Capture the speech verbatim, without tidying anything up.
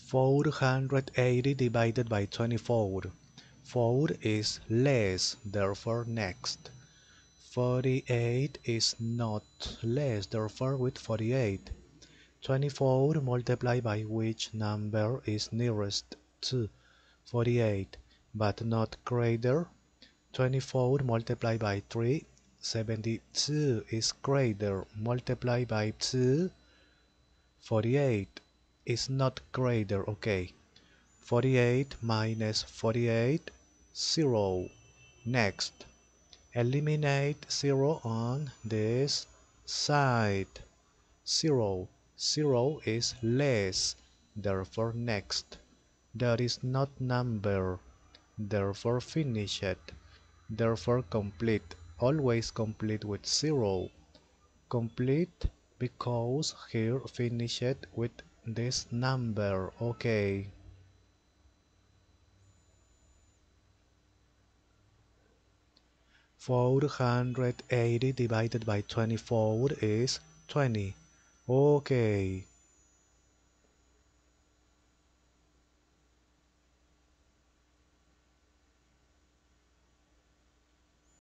four hundred eighty divided by twenty-four. four is less, therefore next. forty-eight is not less, therefore with forty-eight. twenty-four multiplied by which number is nearest to forty-eight, but not greater. twenty-four multiplied by three, seventy-two is greater, multiplied by two, forty-eight is not greater, okay. forty-eight minus forty-eight, zero. Next, eliminate zero on this side. zero. zero is less, therefore next. There is not number, therefore finish it. Therefore complete, always complete with zero. Complete because here finish it with this number, okay. four hundred eighty divided by twenty-four is twenty. Okay.